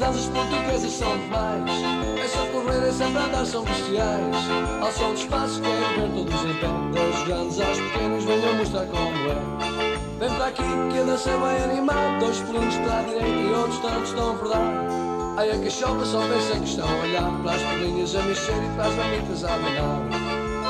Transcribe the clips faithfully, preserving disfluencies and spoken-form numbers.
Mas os portugueses são demais. É só correr, é sempre andar, são bestiais. Ao som dos passos quero ver todos em pé. Dos grandes aos pequenos venham mostrar como é. Vem para aqui que a dança vai animar. Dois pulinhos para a direita e outros tantos estão a verdade. Ai a cachopa só vê sem questão olhar para as pedrinhas a mexer e para as mamitas a abanar.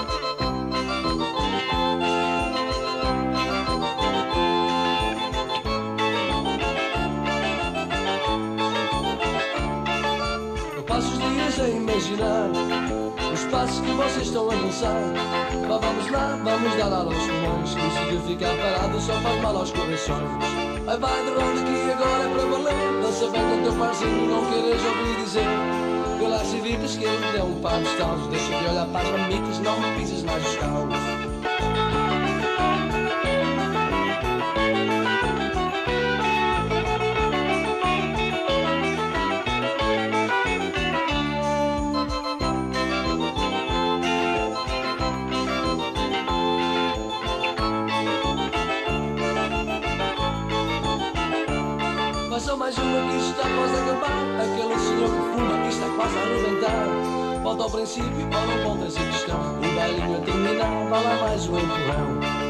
Passo os dias a imaginar os passos que vocês estão a dançar. Vá, vamos lá, vamos dar aula aos pulmões. Isso de ficar parado só faz mal aos corações. Ai vai de ronda que agora é para valer. Dança bem com o teu parceiro, não queres ouvir dizer. Pelas civitas que ele deu um par de estalos. Deixa de olhar para as mamitas, não me pisas mais os calos. Mas só mais uma que isto está quase a acabar. Aquele senhor que fuma que está quase a arrebentar. Volta ao princípio, ou não volta essa questão. O bailinho a terminar, vai lá mais um empurrão.